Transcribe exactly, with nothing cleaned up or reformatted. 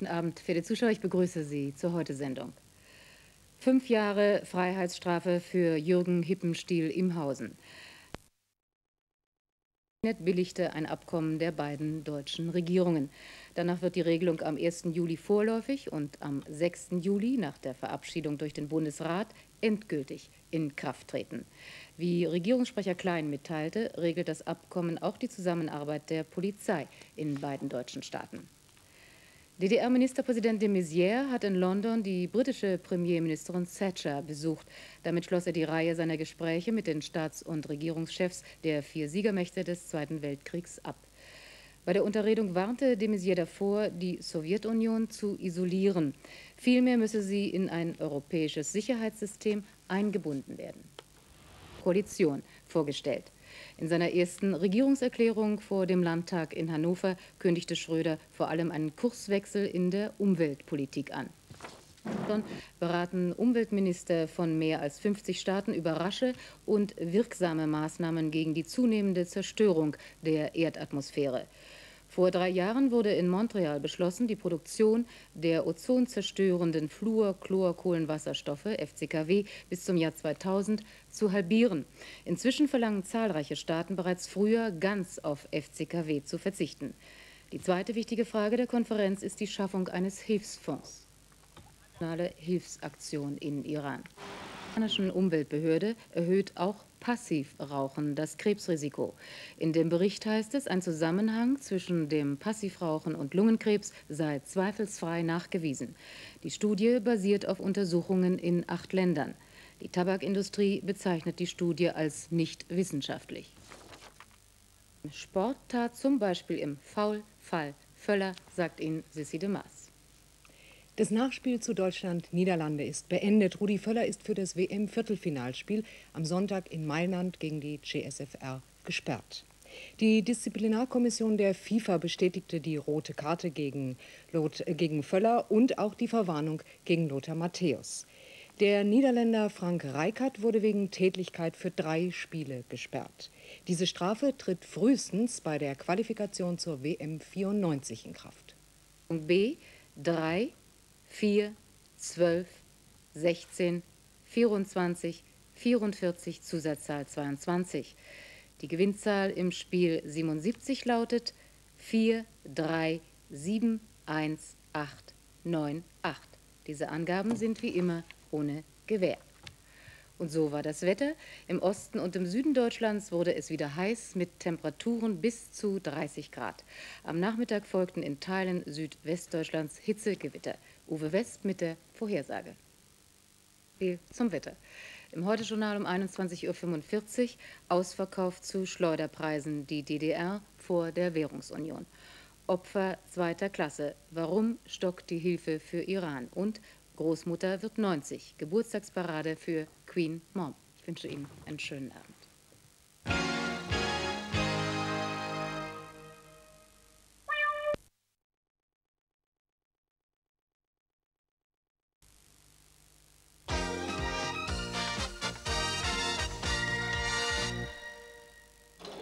Guten Abend, verehrte Zuschauer, ich begrüße Sie zur Heute-Sendung. Fünf Jahre Freiheitsstrafe für Jürgen Hippenstiel-Imhausen. Billigte ein Abkommen der beiden deutschen Regierungen. Danach wird die Regelung am ersten Juli vorläufig und am sechsten Juli nach der Verabschiedung durch den Bundesrat endgültig in Kraft treten. Wie Regierungssprecher Klein mitteilte, regelt das Abkommen auch die Zusammenarbeit der Polizei in beiden deutschen Staaten. D D R-Ministerpräsident de Maizière hat in London die britische Premierministerin Thatcher besucht. Damit schloss er die Reihe seiner Gespräche mit den Staats- und Regierungschefs der vier Siegermächte des Zweiten Weltkriegs ab. Bei der Unterredung warnte de Maizière davor, die Sowjetunion zu isolieren. Vielmehr müsse sie in ein europäisches Sicherheitssystem eingebunden werden. Koalition vorgestellt. In seiner ersten Regierungserklärung vor dem Landtag in Hannover kündigte Schröder vor allem einen Kurswechsel in der Umweltpolitik an. Dann beraten Umweltminister von mehr als fünfzig Staaten über rasche und wirksame Maßnahmen gegen die zunehmende Zerstörung der Erdatmosphäre. Vor drei Jahren wurde in Montreal beschlossen, die Produktion der ozonzerstörenden Fluor-Chlor-Kohlenwasserstoffe F C K W bis zum Jahr zweitausend zu halbieren. Inzwischen verlangen zahlreiche Staaten bereits früher, ganz auf F C K W zu verzichten. Die zweite wichtige Frage der Konferenz ist die Schaffung eines Hilfsfonds. Nationale Hilfsaktion in Iran. Die iranische Umweltbehörde erhöht auch Passivrauchen das Krebsrisiko. In dem Bericht heißt es, ein Zusammenhang zwischen dem Passivrauchen und Lungenkrebs sei zweifelsfrei nachgewiesen. Die Studie basiert auf Untersuchungen in acht Ländern. Die Tabakindustrie bezeichnet die Studie als nicht wissenschaftlich. Sport tat zum Beispiel im Foul, Fall, Völler, sagt Ihnen Sissi de Maas. Das Nachspiel zu Deutschland-Niederlande ist beendet. Rudi Völler ist für das W M-Viertelfinalspiel am Sonntag in Mailand gegen die C S F R gesperrt. Die Disziplinarkommission der FIFA bestätigte die rote Karte gegen, Lot, äh, gegen Völler und auch die Verwarnung gegen Lothar Matthäus. Der Niederländer Frank Rijkaard wurde wegen Tätlichkeit für drei Spiele gesperrt. Diese Strafe tritt frühestens bei der Qualifikation zur W M vierundneunzig in Kraft. B drei vier, zwölf, sechzehn, vierundzwanzig, vierundvierzig, Zusatzzahl zweiundzwanzig. Die Gewinnzahl im Spiel siebenundsiebzig lautet vier, drei, sieben, eins, acht, neun, acht. Diese Angaben sind wie immer ohne Gewähr. Und so war das Wetter. Im Osten und im Süden Deutschlands wurde es wieder heiß mit Temperaturen bis zu dreißig Grad. Am Nachmittag folgten in Teilen Südwestdeutschlands Hitzegewitter. Uwe West mit der Vorhersage. Zum Wetter. Im Heute-Journal um einundzwanzig Uhr fünfundvierzig Ausverkauf zu Schleuderpreisen, die D D R vor der Währungsunion. Opfer zweiter Klasse. Warum stockt die Hilfe für Iran? Und Großmutter wird neunzig. Geburtstagsparade für Queen Mom. Ich wünsche Ihnen einen schönen Abend.